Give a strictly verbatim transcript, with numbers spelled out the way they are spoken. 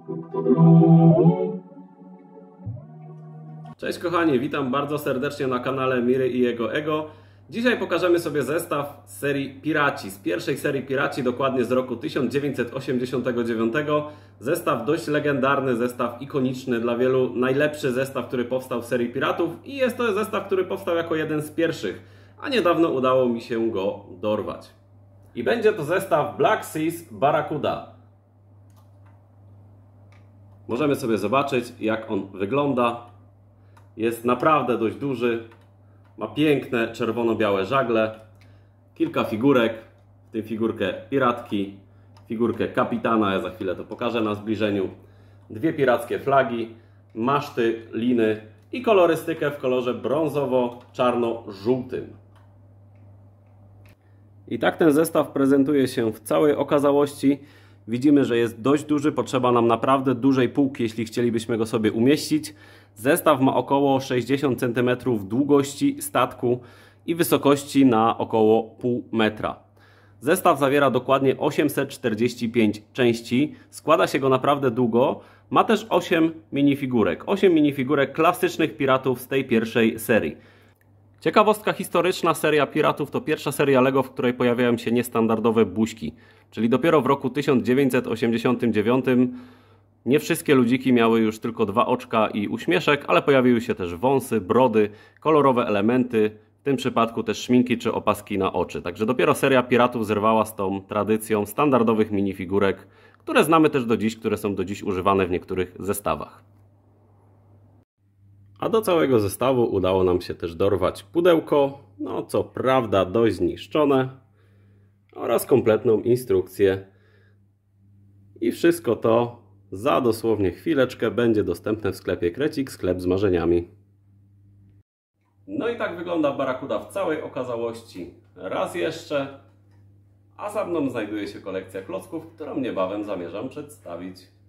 Cześć kochani, witam bardzo serdecznie na kanale Miry i jego ego. Dzisiaj pokażemy sobie zestaw z serii Piraci, z pierwszej serii Piraci, dokładnie z roku tysiąc dziewięćset osiemdziesiątego dziewiątego. Zestaw dość legendarny, zestaw ikoniczny, dla wielu najlepszy zestaw, który powstał w serii Piratów i jest to zestaw, który powstał jako jeden z pierwszych, a niedawno udało mi się go dorwać. I będzie to zestaw Black Seas Barracuda. Możemy sobie zobaczyć, jak on wygląda. Jest naprawdę dość duży. Ma piękne czerwono-białe żagle. Kilka figurek, w tym figurkę piratki, figurkę kapitana, ja za chwilę to pokażę na zbliżeniu. Dwie pirackie flagi, maszty, liny i kolorystykę w kolorze brązowo-czarno-żółtym. I tak ten zestaw prezentuje się w całej okazałości. Widzimy, że jest dość duży, potrzeba nam naprawdę dużej półki, jeśli chcielibyśmy go sobie umieścić. Zestaw ma około sześćdziesiąt centymetrów długości statku i wysokości na około pół metra. Zestaw zawiera dokładnie osiemset czterdzieści pięć części, składa się go naprawdę długo. Ma też osiem minifigurek, osiem minifigurek klasycznych piratów z tej pierwszej serii. Ciekawostka historyczna, seria Piratów to pierwsza seria LEGO, w której pojawiają się niestandardowe buźki. Czyli dopiero w roku tysiąc dziewięćset osiemdziesiątym dziewiątym nie wszystkie ludziki miały już tylko dwa oczka i uśmieszek, ale pojawiły się też wąsy, brody, kolorowe elementy, w tym przypadku też szminki czy opaski na oczy. Także dopiero seria Piratów zerwała z tą tradycją standardowych minifigurek, które znamy też do dziś, które są do dziś używane w niektórych zestawach. A do całego zestawu udało nam się też dorwać pudełko, no co prawda dość zniszczone, oraz kompletną instrukcję. I wszystko to za dosłownie chwileczkę będzie dostępne w sklepie Krecik, sklep z marzeniami. No i tak wygląda Barracuda w całej okazałości. Raz jeszcze, a za mną znajduje się kolekcja klocków, którą niebawem zamierzam przedstawić.